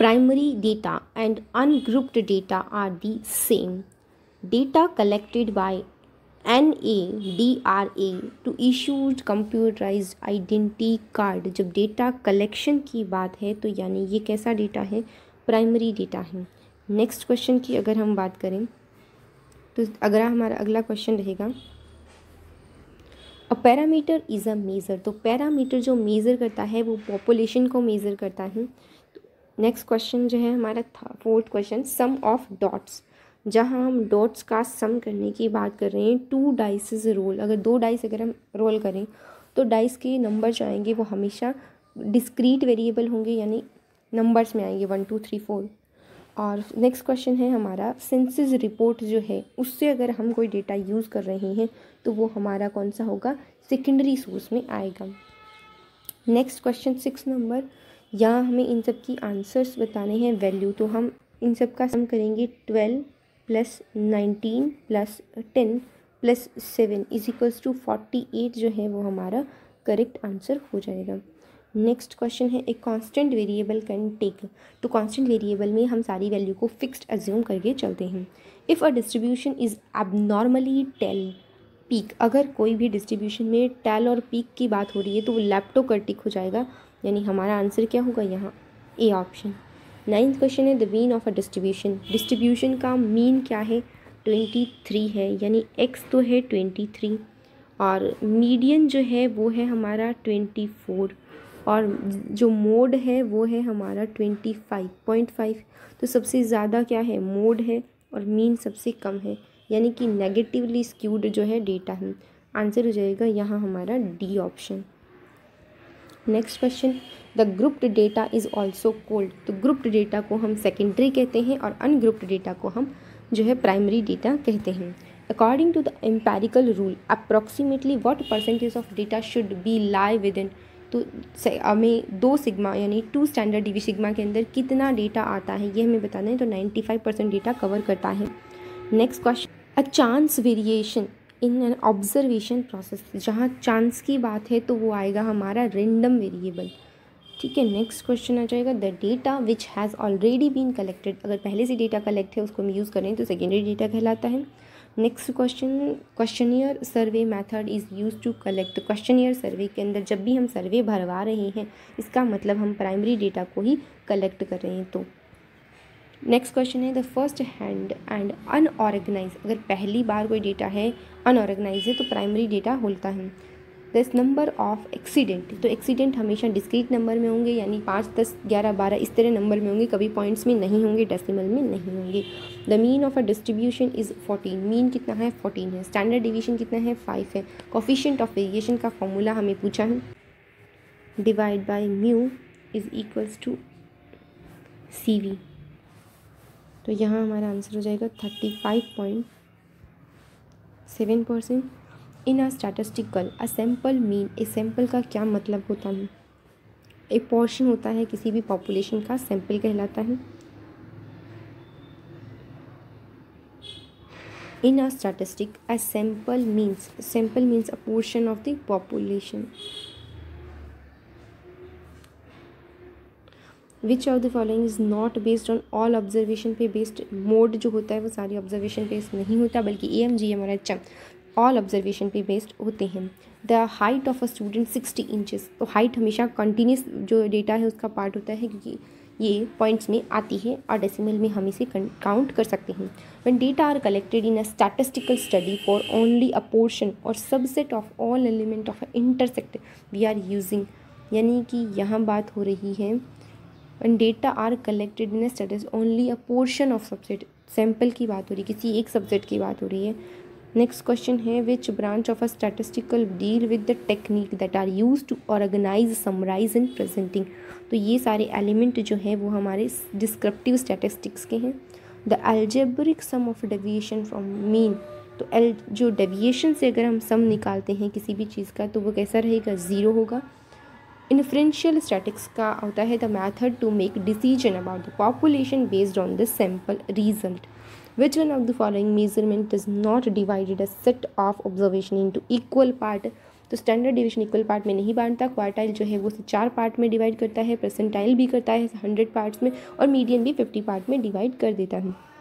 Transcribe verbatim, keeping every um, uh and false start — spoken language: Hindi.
primary data and ungrouped data are the same. Data collected by N A D R A to issued computerized identity card. जब डेटा कलेक्शन की बात है तो यानी ये कैसा डेटा है, प्राइमरी डेटा है। नेक्स्ट क्वेश्चन की अगर हम बात करें तो अगर हमारा अगला क्वेश्चन रहेगा, a parameter is a measure. तो पैरामीटर जो मेज़र करता है वो पॉपुलेशन को मेज़र करता है। नेक्स्ट क्वेश्चन जो है हमारा था fourth question, sum of dots. जहाँ हम डॉट्स का सम करने की बात कर रहे हैं, टू डाइसेस रोल, अगर दो डाइस अगर हम रोल करें तो डाइस के नंबर जो आएंगे वो हमेशा डिस्क्रीट वेरिएबल होंगे, यानी नंबर्स में आएंगे वन टू थ्री फोर। और नेक्स्ट क्वेश्चन है हमारा, सेंसस रिपोर्ट जो है उससे अगर हम कोई डेटा यूज़ कर रहे हैं तो वो हमारा कौन सा होगा, सेकेंडरी सोर्स में आएगा। नेक्स्ट क्वेश्चन सिक्स नंबर, यहाँ हमें इन सब की आंसर्स बताने हैं वैल्यू। तो हम इन सब का सम करेंगे, twelve plus nineteen plus ten plus seven is equals to forty eight जो है वो हमारा करेक्ट आंसर हो जाएगा। नेक्स्ट क्वेश्चन है, एक कांस्टेंट वेरिएबल कैन टेक। तो कांस्टेंट वेरिएबल में हम सारी वैल्यू को फिक्स्ड अज्यूम करके चलते हैं। If a distribution is abnormally tail peak, अगर कोई भी डिस्ट्रीब्यूशन में टेल और पीक की बात हो रही है तो वो लैप्टोकर्टिक हो जाएगा, यानी हमारा आंसर क्या होगा यहाँ, ए ऑप्शन। नाइन्थ क्वेश्चन है, the mean of a distribution. Distribution का मीन क्या है, ट्वेंटी थ्री है, यानी एक्स तो है ट्वेंटी थ्री और मीडियन जो है वो है हमारा ट्वेंटी फोर और जो मोड है वो है हमारा ट्वेंटी फाइव पॉइंट फाइव। तो सबसे ज़्यादा क्या है, मोड है और मीन सबसे कम है, यानी कि नेगेटिवली स्क्यूड जो है डेटा है। आंसर हो जाएगा यहाँ हमारा D option. Next question, the grouped data is also called. तो ग्रुप्ड डेटा को हम सेकेंडरी कहते हैं और अनग्रुप्ड डेटा को हम जो है प्राइमरी डेटा कहते हैं। According to the empirical rule, approximately what percentage of data should be lie within. तो हमें दो सिग्मा यानी टू स्टैंडर्ड डिवी सिग्मा के अंदर कितना डेटा आता है ये हमें बताना है, तो ninety five percent data cover करता है। Next question, a chance variation in an observation process. जहाँ चांस की बात है तो वो आएगा हमारा रेंडम वेरिएबल, ठीक है। नेक्स्ट क्वेश्चन आ जाएगा, the data which has already been collected. अगर पहले से डेटा कलेक्ट है उसको हम यूज़ करें तो सेकेंडरी डेटा कहलाता है। Next question, questionnaire survey method is use to collect. Questionnaire survey के अंदर जब भी हम सर्वे भरवा रहे हैं इसका मतलब हम प्राइमरी डेटा को ही कलेक्ट कर रहे हैं। तो नेक्स्ट क्वेश्चन है, the first hand and unorganise. अगर पहली बार कोई डेटा है अनऑर्गेनाइज है तो प्राइमरी डेटा होता है। दस नंबर ऑफ एक्सीडेंट। तो एक्सीडेंट हमेशा डिस्क्रीट नंबर में होंगे, यानी पाँच दस ग्यारह बारह इस तरह नंबर में होंगे, कभी पॉइंट्स में नहीं होंगे, डेसिमल में नहीं होंगे। The mean of a distribution is fourteen. Mean कितना है, फोर्टीन है। स्टैंडर्ड डिवीजन कितना है, फाइव है। कोफिशिएंट ऑफ वेरिएशन का फॉर्मूला हमें पूछा है, divide by mu is equals to C V. तो यहाँ हमारा आंसर हो जाएगा thirty five point seven percent. In a statistical a sample mean, a sample का क्या मतलब होता है, एक पोर्शन होता है किसी भी पॉपुलेशन का, सैम्पल कहलाता है। In a statistic a sample means, sample means a portion of the population. Which of the following is not based on all observation पे बेस्ड। मोड जो होता है वो सारी ऑब्जर्वेशन बेस्ड नहीं होता, बल्कि ए एम जी एम और एच एम ऑल ऑब्जर्वेशन पे बेस्ड होते हैं। The height of a student sixty inches. तो हाइट हमेशा कंटिन्यूस जो डेटा है उसका पार्ट होता है, क्योंकि ये पॉइंट्स में आती है और डेसिमल में हम इसे काउंट कर सकते हैं। When data are collected in a statistical study for only a portion और subset of all element of intersect we are using, यानी कि यहाँ बात हो रही है when data are collected in a status only a portion of subset, sample की बात हो रही है, किसी एक सबसेट की बात हो रही है। नेक्स्ट क्वेश्चन है, which branch of a statistical deal with the technique that are use to organise summarise and presenting. तो ये सारे एलिमेंट जो है वो हमारे डिस्क्रिप्टिव स्टैटिस्टिक्स के हैं। The algebraic sum of deviation from mean. तो एल जो डेविएशन से अगर हम सम निकालते हैं किसी भी चीज़ का तो वो कैसा रहेगा, ज़ीरो होगा। इन्फ्रेंशियल स्टैटिक्स का होता है the method to make decision about the population based on the sample result. Which one of the following measurement is not divided a set of observation into equal part. तो स्टैंडर्ड डिवीजन इक्वल पार्ट में नहीं बांटता, क्वार्टाइल जो है वो चार पार्ट में डिवाइड करता है, परसेंटाइल भी करता है हंड्रेड पार्ट्स में, और मीडियन भी फिफ्टी पार्ट में डिवाइड कर देता है।